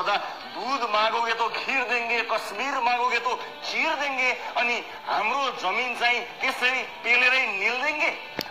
पर्दा दूध मागोगे तो खीर देंगे, कश्मीर मागोगे तो चीर देंगे, अनि हाम्रो जमिन चाहिँ त्यसरी पेलेरै निल देंगे।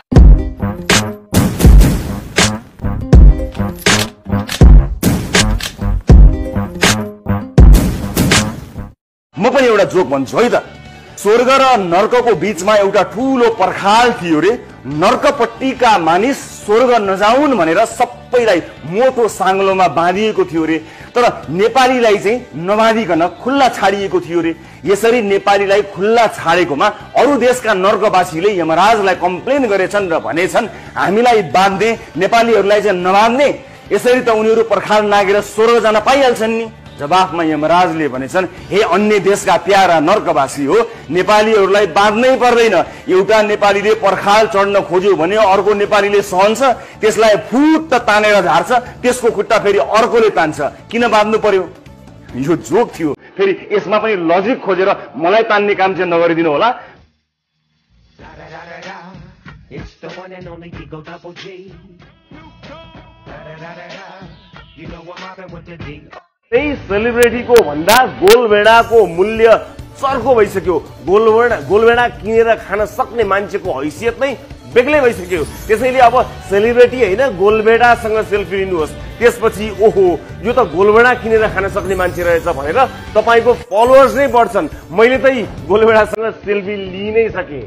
म पनि एउटा जोक भन्छु है त। स्वर्ग र नर्कको बीचमा एउटा ठूलो पर्खाल थियो रे। नर्कपट्टिका मानिस स्वर्ग नजाउन् भनेर सबैलाई मोटो साङ्लोमा बाँधिएको थियो रे। तर नेपालीलाई चाहिँ नबाँधिकन खुल्ला छाडिएको थियो रे। यसरी नेपालीलाई खुल्ला छाडेकोमा अरू देशका नर्कवासीले यमराजलाई कम्प्लेन गरेछन् र भनेछन् हामीलाई बाँध्ने, नेपालीहरूलाई चाहिँ नबाँध्ने, यसरी त उनीहरू पर्खाल नागेर स्वर्ग जान पाइहाल्छन् नि। जवाफमा यमराजले भनेछन् हे अन्य देशका प्यारा नर्कवासी हो, नेपालीहरूलाई बाँध्नै पर्दैन। एउटा नेपालीले पर्खाल चढ्न खोज्यो भने अर्को नेपालीले सहन्छ, त्यसलाई फुट तानेर झार्छ, त्यसको खुट्टा फेरि अर्कोले तान्छ, किन बाँध्नु पर्यो? यो जोक थियो। फेरि यसमा पनि लजिक खोजेर मलाई तान्ने काम चाहिँ नगरिदिनु होला। त्यही सेलिब्रिटीको भन्दा गोलभेडाको मूल्य चर्को भइसक्यो। गोलभेडा किनेर खान सक्ने मान्छेको हैसियत नै बेग्लै भइसक्यो। त्यसैले अब सेलिब्रिटी होइन, गोलभेडासँग सेल्फी लिनुहोस्, त्यसपछि ओहो यो त गोलभेडा किनेर खान सक्ने मान्छे रहेछ भनेर तपाईको फलोअर्स नै बढ्छन्। मैले त गोलभेडासँग सेल्फी लिइ नै सके।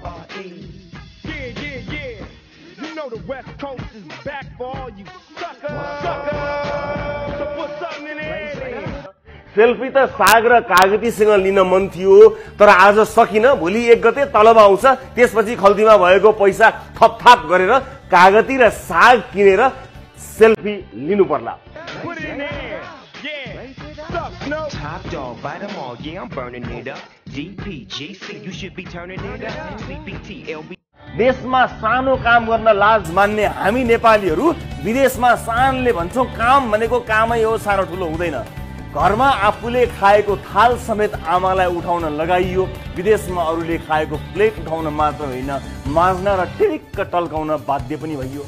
सेल्फी त साग र कागतीसँग लिन मन थियो, तर आज सकिन। भोलि 1 गते तलब आउँछ, त्यसपछि खल्तीमा भएको पैसा थपथाप गरेर कागती र साग किनेर सेल्फी लिनु पर्ला। देशमा सानो काम गर्न लाज मान्ने हामी नेपालीहरू विदेशमा शानले भन्छौं काम भनेको कामै हो, सानो ठुलो हुँदैन। घरमा आफूले खाएको थाल समेत आमालाई उठाउन लगाइयो। विदेशमा अरूले खाएको प्लेट उठाउन मात्र होइन, माझ्न र टिरिक्क टल्काउन बाध्य पनि भइयो।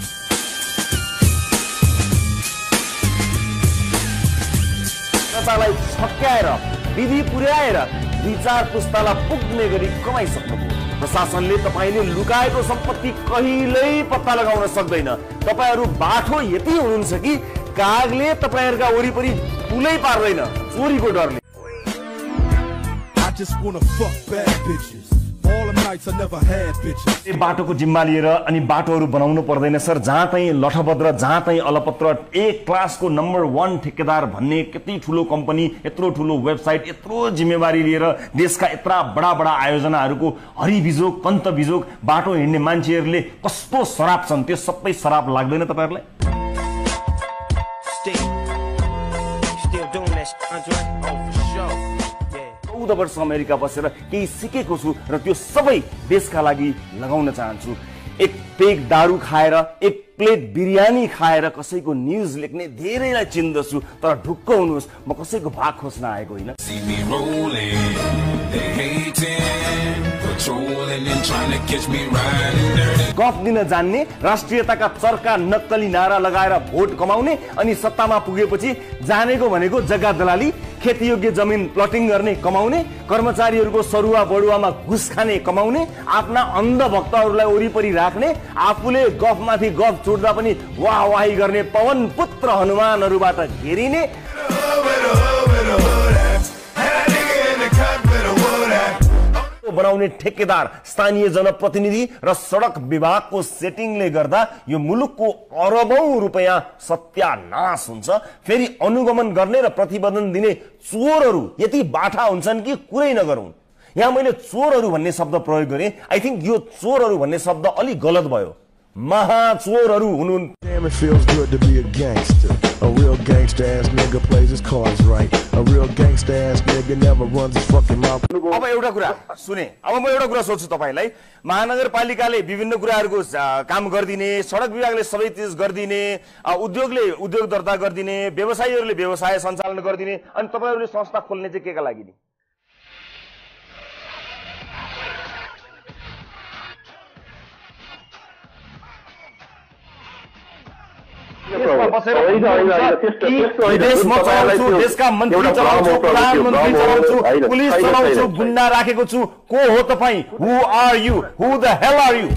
जनतालाई छक्याएर, विधि पुर्याएर 2-4 पुस्तालाई पुग्ने गरी कमाइसक्नुभयो। प्रशासनले तपाईले लुकाएको सम्पत्ति कहिल्यै पत्ता लगाउन सक्दैन। तपाईहरू बाठो यति हुनुहुन्छ कि कागले तपाईहरुका वरिपरि पुलै पार्दैन चोरीको डरले। बाटोको जिम्मा लिएर अनि बाटोहरू बनाउनु पर्दैन सर। जहाँ चाहिँ लठभद्र, जहाँ चाहिँ अलपत्र, एक क्लासको नम्बर 1 ठेकेदार भन्ने कति ठुलो कम्पनी, यत्रो ठुलो वेबसाइट, यत्रो जिम्मेवारी लिएर देशका यत्रा बडा बडा आयोजनाहरूको हरिबिजोग पन्तबिजोग बाटो हिँड्ने मान्छेहरूले कस्तो शराब छन्, त्यो सबै शराब लाग्दैन तपाईहरुलाई? 14 वर्ष अमेरिका बसेर केही सिकेको छु र त्यो सबै देशका लागि लगाउन चाहन्छु। एक पेग दारू खाएर, एक प्लेट बिरयानी खाएर कसैको न्यूज लेख्ने धेरैलाई चिन्दछु, तर ढुक्क हुनुहोस् म कसैको भाग खोज्न आएको होइन। गफ दिन जान्ने, राष्ट्रियताका चर्का नक्कली नारा लगाएर भोट कमाउने अनि सत्तामा पुगेपछि जानेको भनेको जग्गा दलाली, खेतीयोग्य जमिन प्लटिङ गर्ने कमाउने, कर्मचारीहरूको सरुवा बढुवामा घुस खाने कमाउने, आफ्ना अन्ध भक्तहरूलाई वरिपरि राख्ने, आफूले गफमाथि गफ छोड्दा पनि वाहवाही गर्ने पवन पुत्र हनुमानहरूबाट घेरिने, बनाउने ठेकेदार, स्थानीय जनप्रतिनिधि र सडक विभागको सेटिङले गर्दा यो मुलुकको अरबौं रुपैयाँ सत्यानाश हुन्छ। फेरि अनुगमन गर्ने र प्रतिवेदन दिने चोरहरू यति बाठा हुन्छन् कि कुरै नगरौं। यहाँ मैले चोरहरू भन्ने शब्द प्रयोग गरेँ। आई थिंक यो चोरहरू भन्ने शब्द अलि गलत भयो। महाचोरहरू हुनुहुन्छ। It feels good to be a gangster. A real gangster ass nigga plays his cards right. A real gangster ass nigga never runs his fucking mouth. अब एउटा कुरा सुने, अब म एउटा कुरा सोध्छु तपाईलाई। महानगरपालिकाले विभिन्न कुराहरुको काम गर्दिने, सडक विभागले सबै चिज गर्दिने, उद्योगले उद्योग दर्ता गर्दिने, व्यवसायीहरुले व्यवसाय सञ्चालन गर्दिने, अनि तपाईहरुले संस्था खोल्ने चाहिँ केका लागि नि? देशमा चलाउँछु, देशका मन्त्री चलाउँछु, प्रधानमन्त्री चलाउँछु, पुलिस चलाउँछु, गुन्डा राखेको छु। को हो तपाईँ? Who are you? Who the hell are you?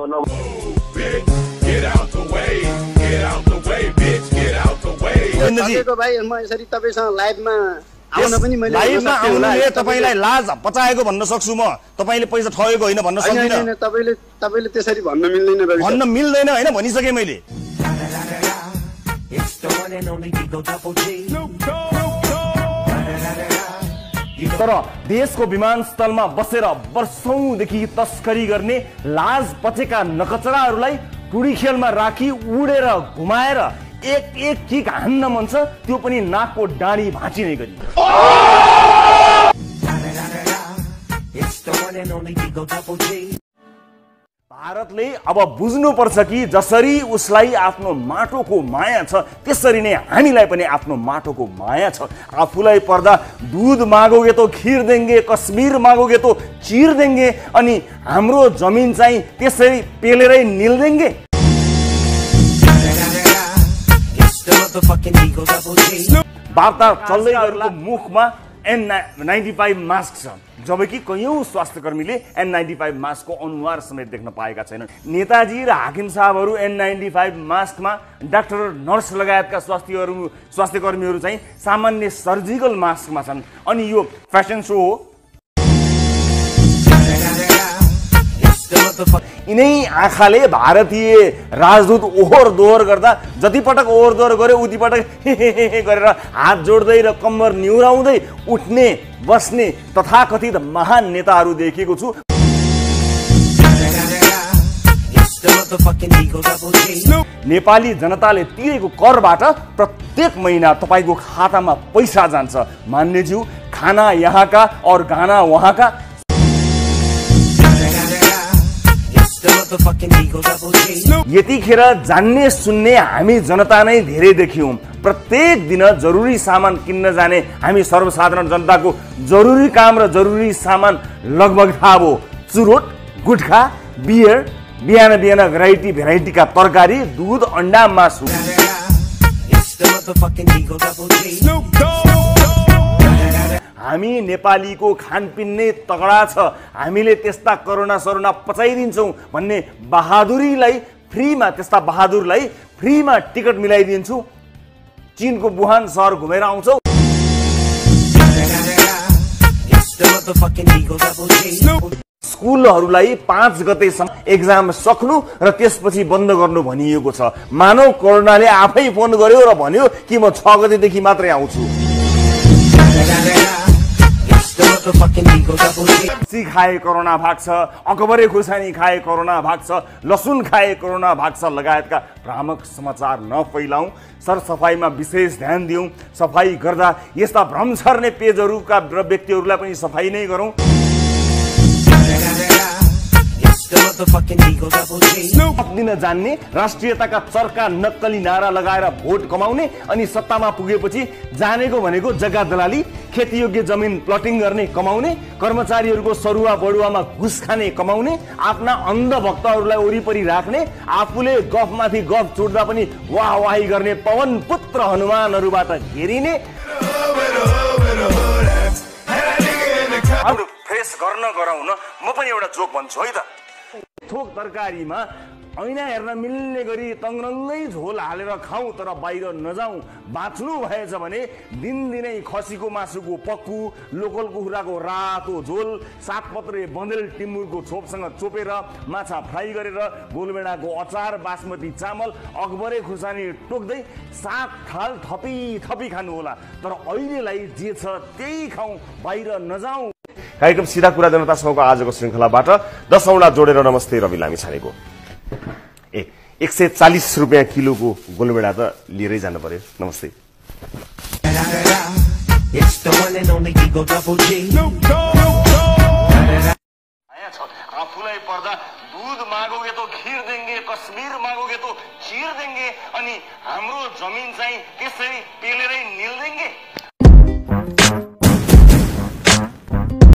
भाइ म यसरी तपाईसँग लाइभमा आउन पनि मैले लाइभमा आउनुले तपाईलाई लाज पचाएको भन्न सक्छु म। तपाईले पैसा ठगेको होइन भन्न सक्दिन। तपाईले त्यसरी भन्न मिल्दैन रवि। भन्न मिल्दैन हैन, भनिसके मैले। तर देशको विमानस्थलमा बसेर वर्षौंदेखि तस्करी गर्ने लाज पचेका नकचराहरूलाई टुडी खेलमा राखी उडेर घुमाएर एक किक हान्न मन छ, त्यो पनि नाकको डाँडी भाँचिने गरी। भारतले अब बुझ्नुपर्छ कि जसरी उसलाई आफ्नो माटोको माया छ त्यसरी नै हामीलाई पनि आफ्नो माटोको माया छ। आफूलाई पर्दा दूध मागोगे तो खीर देंगे, कश्मीर मागोगे तो चीर देंगे, अनि हाम्रो जमिन चाहिँ त्यसरी पेलेरै निल देंगे। वार्ता चल्दै गरेको मुखमा N95 मास्क छ, जबकि कयौं स्वास्थ्यकर्मीले N95 मास्कको अनुहार समेत देख्न पाएका छैनन्। नेताजी र हाकिम साहबहरू N95 मास्कमा, डाक्टर नर्स लगायतका स्वास्थ्यकर्मीहरू चाहिँ सामान्य सर्जिकल मास्कमा छन्। अनि यो फ्यासन सो हो। यिनै आँखाले भारतीय राजदूत ओहोर दोहोर गर्दा जति पटक ओहोर दोहोर गर्यो उति पटक हे गरेर हात जोड्दै र कम्मर निहुराउँदै उठ्ने बस्ने तथाकथित महान नेताहरू देखेको छु। नेपाली जनताले तिरेको करबाट प्रत्येक महिना तपाईको खातामा पैसा जान्छ। मान्यज्यू, खाना यहाँका और गाना वहाँका। यतिखेर जान्ने सुन्ने हामी जनता नै धेरै देखियौं। प्रत्येक दिन जरुरी सामान किन्न जाने हामी सर्वसाधारण जनताको जरुरी काम र जरुरी सामान लगभग थाहा भयो। चुरोट, गुटखा, बियर, बिहान भेराइटीका तरकारी, दूध, अन्डा, मासु। हामी नेपालीको खानपिन नै तगडा छ, हामीले त्यस्ता करोना सरोना पचाइदिन्छौँ भन्ने बहादुरीलाई फ्रीमा, त्यस्ता बहादुरलाई फ्रीमा टिकट मिलाइदिन्छु। चीनको वुहान सहर घुमेर आउँछौ। स्कुलहरूलाई 5 गतेसम्म एक्जाम सक्नु र त्यसपछि बन्द गर्नु भनिएको छ। मानव कोरोनाले आफै फोन गर्यो र भन्यो कि म 6 गतेदेखि मात्रै आउँछु। खाए कोरोना भाग्छ, अकबरे खुर्सानी खाए कोरोना भाग्छ, लसुन खाए कोरोना भाग्छ लगायतका भ्रामक समाचार नफैलाऊ। सरसफाइमा विशेष ध्यान दिउँ। सफाई गर्दा यस्ता भ्रम छर्ने पेजहरूका र व्यक्तिहरूलाई पनि सफाई नै गरौँ। दिन जान्ने, राष्ट्रियताका चर्का नक्कली नारा लगाएर भोट कमाउने अनि सत्तामा पुगेपछि जानेको भनेको जग्गा दलाली, खेतीयोग्य जमिन प्लटिङ गर्ने कमाउने, कर्मचारीहरूको सरुवा बडुवामा घुस खाने कमाउने, आफ्ना अन्धभक्तहरूलाई वरिपरि राख्ने, आफूले गफमाथि गफ चुड्दा पनि वाहवाही गर्ने पवन पुत्र हनुमानहरूबाट घेरिने। फ्रेस गर्न गराउन म पनि एउटा जोक भन्छु है त। थोक तरकारीमा ऐना हेर्न मिल्ने गरी तङ्ग्रङ्गै झोल हालेर खाऊ तर बाहिर नजाऊ। बाँच्नु भएछ भने दिनदिनै खसीको मासुको पक्कु, लोकल कुखुराको रातो झोल, 7 पत्रे बन्देल टिमुरको छोपसँग चोपेर, माछा फ्राई गरेर, गोलबेडाको अचार, बासमती चामल, अकबरे खुर्सानी टोक्दै 7 थाल थपी खानु होला। तर अहिलेलाई जे छ त्यही खाऊ, बाहिर नजाऊ। कार्यक्रम सिधा कुरा जनतासँगको आजको श्रृङ्खलाबाट 10 औँला जोडेर नमस्ते रवि लामिछानेको। 140 रुपियाँ किलोको गोलबेडा त लिएरै जानु पर्यो। नमस्ते। आफूलाई पर्दा दूध मागोगे तो खीर देंगे, कश्मीर मागोगे तो चीर देंगे, अनि हाम्रो जमिन चाहिँ त्यसरी पेलेरै निल देंगे।